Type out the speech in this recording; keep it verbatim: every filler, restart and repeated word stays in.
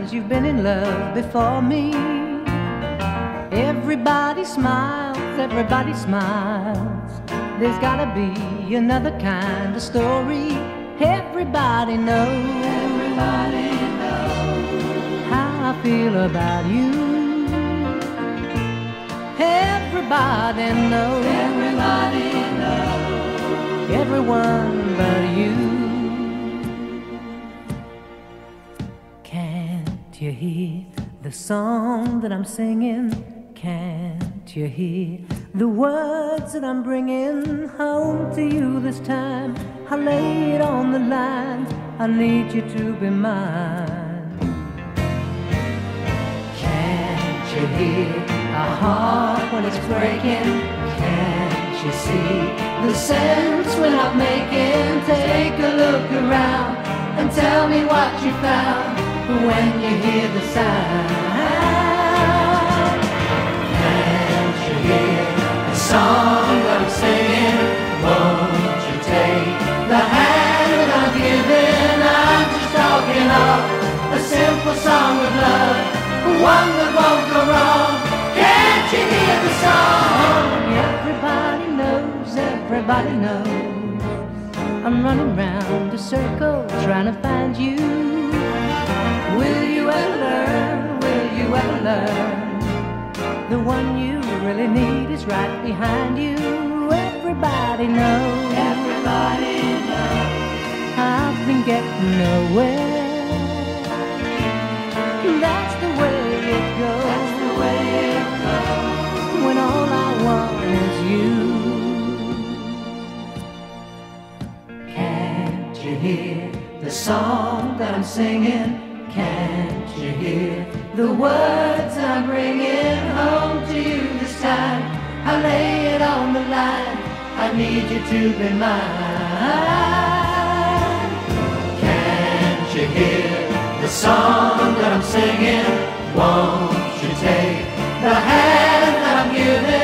times you've been in love before me. Everybody smiles, everybody smiles. There's gotta be another kind of story. Everybody knows, everybody knows how I feel about you. Everybody knows, everybody knows, everyone but you. Can't you hear the song that I'm singing? Can't you hear the words that I'm bringing home to you this time? I lay it on the line, I need you to be mine. Can't you hear a heart when it's breaking? Can't you see the sense we're not making? Take a look around and tell me what you found when you hear the sound. Can't you hear the song that I'm singing? Won't you take the hand that I'm giving? I'm just talking of a simple song of love, one that won't go wrong. Can't you hear the song? Everybody knows, everybody knows, I'm running round a circle trying to find you. Will you ever learn, will you ever learn? The one you really need is right behind you. Everybody knows, everybody knows, I've been getting nowhere. That's the way it goes, that's the way it goes, when all I want is you. Can't you hear the song that I'm singing? Can't you hear the words I'm bringing home to you this time? I lay it on the line, I need you to be mine. Can't you hear the song that I'm singing? Won't you take the hand that I'm giving?